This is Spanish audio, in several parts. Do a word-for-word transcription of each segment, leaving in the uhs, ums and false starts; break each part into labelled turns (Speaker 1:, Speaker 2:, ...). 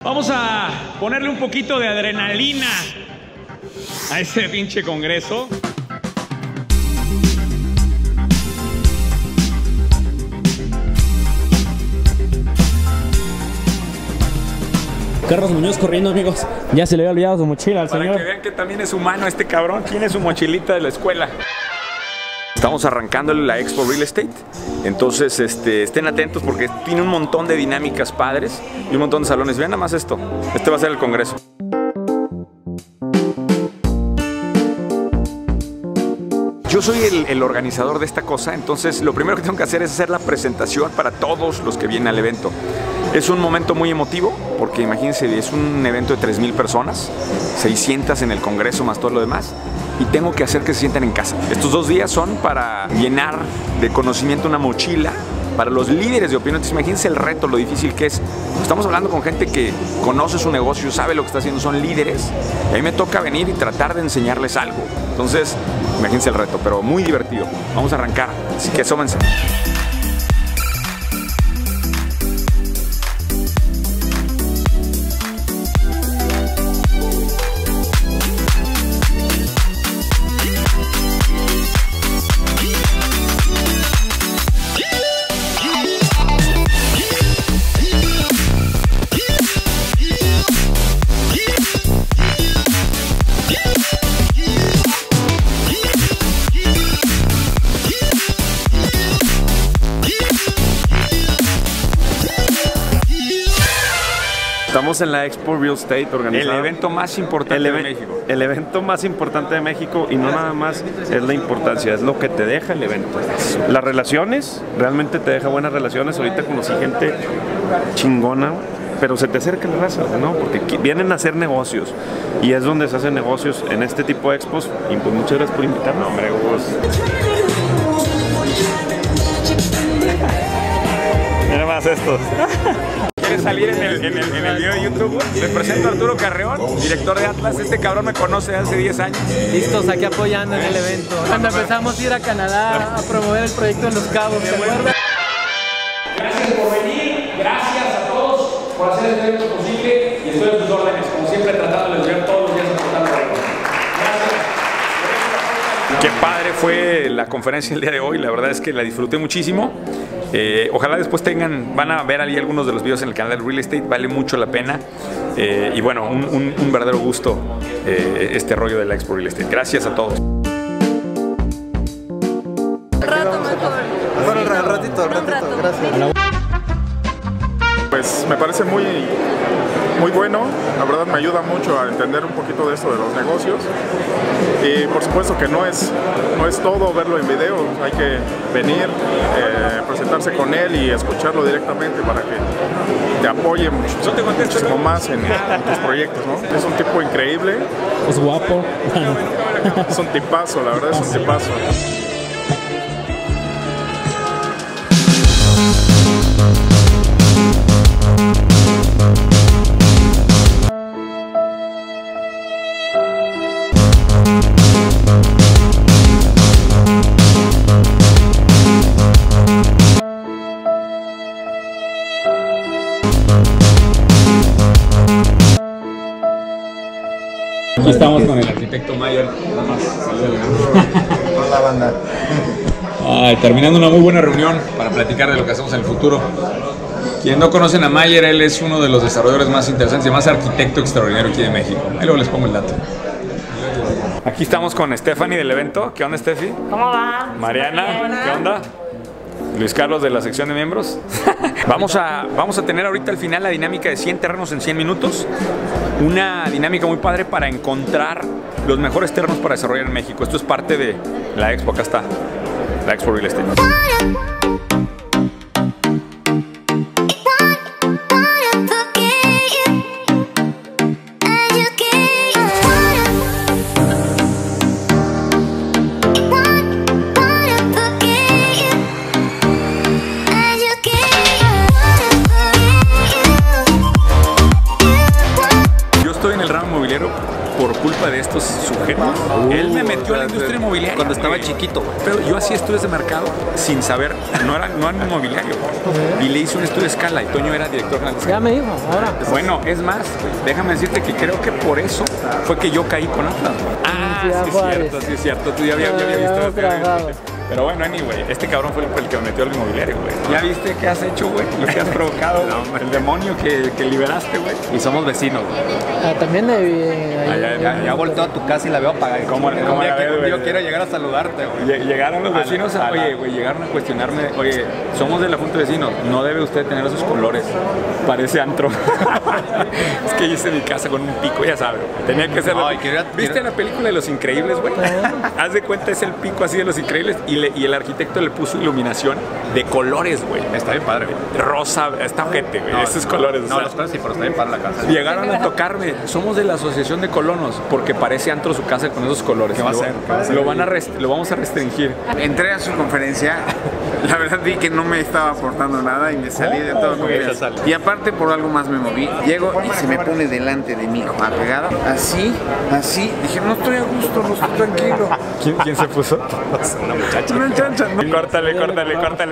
Speaker 1: Vamos a ponerle un poquito de adrenalina a ese pinche congreso.
Speaker 2: Carlos Muñoz corriendo, amigos. Ya se le había olvidado su mochila al
Speaker 1: Para
Speaker 2: señor.
Speaker 1: que vean que también es humano este cabrón. Tiene su mochilita de la escuela. Estamos arrancando la Expo Real Estate. Entonces este, estén atentos porque tiene un montón de dinámicas padres y un montón de salones. Vean nada más esto. Este va a ser el congreso. Yo soy el, el organizador de esta cosa, entonces lo primero que tengo que hacer es hacer la presentación para todos los que vienen al evento. Es un momento muy emotivo, porque imagínense, es un evento de tres mil personas, seiscientas en el congreso más todo lo demás, y tengo que hacer que se sientan en casa. Estos dos días son para llenar de conocimiento una mochila para los líderes de opinión. Entonces, imagínense el reto, lo difícil que es. Estamos hablando con gente que conoce su negocio, sabe lo que está haciendo, son líderes, y a mí me toca venir y tratar de enseñarles algo. Entonces, imagínense el reto, pero muy divertido. Vamos a arrancar, así que asómense.
Speaker 3: Estamos en la Expo Real Estate organizada.
Speaker 1: El evento más importante
Speaker 3: el
Speaker 1: de México.
Speaker 3: El evento más importante de México, y no nada más es la importancia, es lo que te deja el evento. Las relaciones, realmente te deja buenas relaciones. Ahorita conocí gente chingona, pero se te acerca la raza, ¿no? Porque vienen a hacer negocios y es donde se hacen negocios en este tipo de expos. Y pues muchas gracias por invitarme, hombre.
Speaker 1: Mira más estos. ¿Quieres salir en el, en, el, en el video de YouTube? Les presento a Arturo Carreón, director de Atlas. Este cabrón me conoce hace diez años.
Speaker 4: Listos aquí apoyando en el evento. Cuando empezamos a ir a Canadá a promover el proyecto en Los Cabos, ¿te acuerdas?
Speaker 1: Gracias por venir, gracias a todos por hacer este evento posible y estoy a sus órdenes, como siempre tratando de ver todos los días aportando algo. Gracias. Qué padre fue la conferencia el día de hoy, la verdad es que la disfruté muchísimo. Eh, ojalá después tengan, van a ver ahí algunos de los videos en el canal de Real Estate, vale mucho la pena. Eh, y bueno, un, un, un verdadero gusto eh, este rollo de la Expo Real Estate. Gracias a todos.
Speaker 5: Un rato mejor.
Speaker 6: Bueno, sí, al ratito, al ratito, gracias.
Speaker 7: Pues me parece muy, muy bueno, la verdad me ayuda mucho a entender un poquito de esto de los negocios. Y por supuesto que no es, no es todo verlo en video, hay que venir, eh, presentarse con él y escucharlo directamente para que te apoye muchísimo más en, en tus proyectos, ¿no? Es un tipo increíble.
Speaker 2: Es guapo.
Speaker 7: Es un tipazo, la verdad es un tipazo.
Speaker 1: Aquí estamos con el arquitecto Mayer. Nada más.
Speaker 6: Hola, banda.
Speaker 1: Ay, terminando una muy buena reunión para platicar de lo que hacemos en el futuro. Quienes no conocen a Mayer, él es uno de los desarrolladores más interesantes y más arquitecto extraordinario aquí de México. Ahí luego les pongo el dato. Aquí estamos con Stephanie del evento. ¿Qué onda, Steffi?
Speaker 5: ¿Cómo va?
Speaker 1: Mariana, ¿qué onda? Luis Carlos de la sección de miembros. Vamos a, vamos a tener ahorita al final la dinámica de cien terrenos en cien minutos. Una dinámica muy padre para encontrar los mejores terrenos para desarrollar en México. Esto es parte de la Expo. Acá está, la Expo Real Estate. Yo estoy en el ramo inmobiliario por culpa de estos sujetos. Uh, Él me metió a la industria inmobiliaria cuando estaba chiquito, güey. Pero yo hacía estudios de mercado sin saber, no era, no era inmobiliario, güey. Y le hice un estudio de escala y Toño era director general.
Speaker 4: Ya me dijo, ahora.
Speaker 1: Bueno, es más, déjame decirte que creo que por eso fue que yo caí con Atlas. Ah, sí, sí es cierto, sí es cierto. Tú ya habías había visto. Pero bueno, anyway, este cabrón fue el que me metió al inmobiliario, güey. ¿Ya viste qué has hecho, güey? Lo que has provocado, no, el demonio que, que liberaste, güey. Y somos vecinos, güey.
Speaker 4: Ah, también de... Eh,
Speaker 8: ah, ya, ya, ya volteo a tu casa y la veo apagada.
Speaker 1: ¿Cómo, cómo
Speaker 8: día
Speaker 1: que,
Speaker 8: veo, yo quiero llegar a saludarte, güey.
Speaker 1: Llegaron los vecinos, a, a oye, güey, llegaron a cuestionarme, oye, somos de la Junta de Vecinos, no debe usted tener esos colores. Parece antro. Es que hice mi casa con un pico, ya sabes. Tenía que ser... No, la... quiero, ¿Viste quiero... la película de Los Increíbles, güey? Haz de cuenta, es el pico así de Los Increíbles y, le, y el arquitecto le puso iluminación de colores, güey.
Speaker 8: Está bien padre, güey.
Speaker 1: Rosa, está ojete, güey. No, esos colores.
Speaker 8: No, o sea, los colores sí, pero está bien padre la casa.
Speaker 1: Llegaron a tocarme. Somos de la Asociación de Colonos, porque parece antro su casa con esos colores.
Speaker 8: ¿Qué va a hacer?
Speaker 1: Lo, van a lo vamos a restringir.
Speaker 9: Entré a su conferencia. La verdad vi que no me estaba aportando nada y me salí de todo confianza. Y aparte por algo más me moví. Llego y se me pone delante de mi hijo, apegado. Así, así. Dije, no estoy a gusto, no estoy tranquilo.
Speaker 1: ¿Quién, quién se puso?
Speaker 8: Una muchacha.
Speaker 9: Una muchacha.
Speaker 1: No. Córtale, córtale, córtale.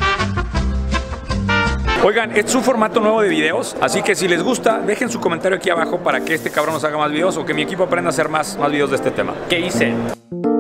Speaker 1: Oigan, este es un formato nuevo de videos, así que si les gusta, dejen su comentario aquí abajo para que este cabrón nos haga más videos o que mi equipo aprenda a hacer más, más videos de este tema. ¿Qué hice?